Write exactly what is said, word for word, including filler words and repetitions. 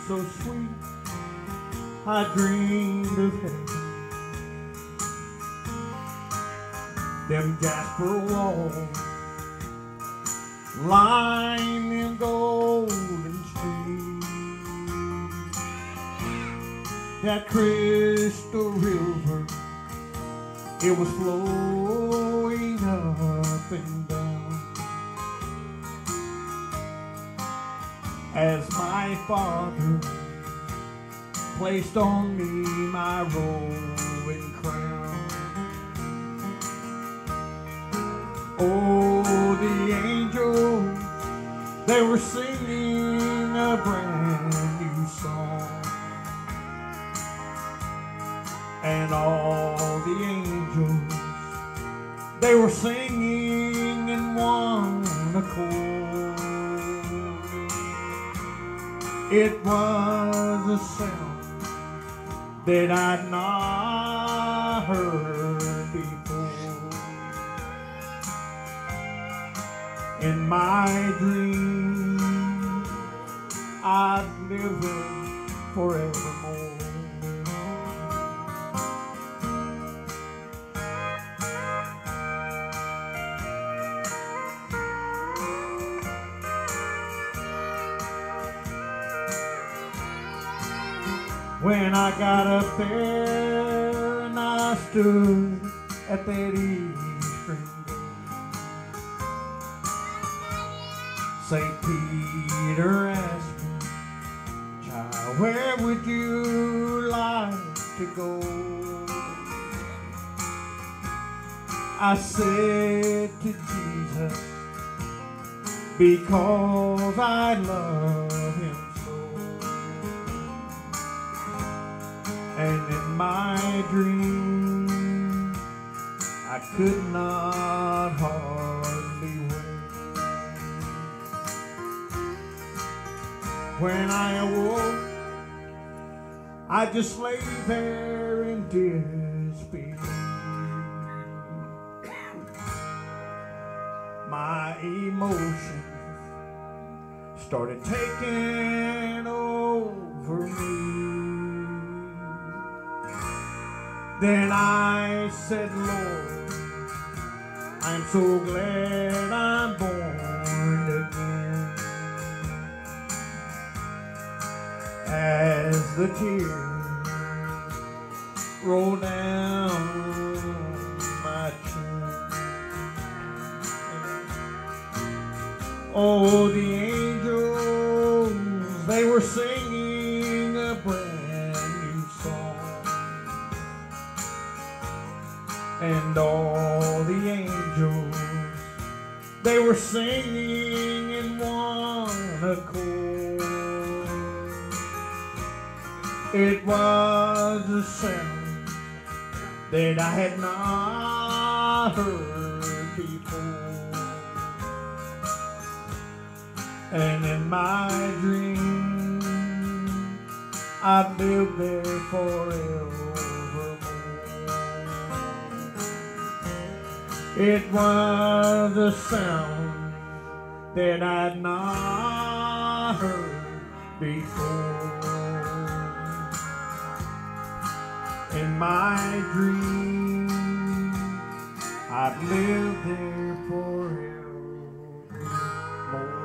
so sweet, I dreamed of heaven. Them jasper walls line them golden streets. That crystal river, it was flowing up and down. As my Father placed on me my robe and crown. Oh, the angels, they were singing a brand new song. And all the angels, they were singing in one accord. It was a sound that I'd not heard before. In my dream, I'd live there forevermore. When I got up there and I stood at that eastern gate, Saint Peter asked me, "Child, where would you like to go?" I said, "To Jesus, because I love him so." And in my dream, I could not hardly wait. When I awoke, I just lay there in disbelief. My emotions started taking over me. Then I said, "Lord, I'm so glad I'm born again." As the tears roll down my chin, oh, the angels, they were singing a brand new song. And all the angels, they were singing in one accord. It was a sound that I had not heard before. And in my dream, I've lived there forevermore. It was a sound that I'd not heard before. In my dream, I'd lived there forevermore.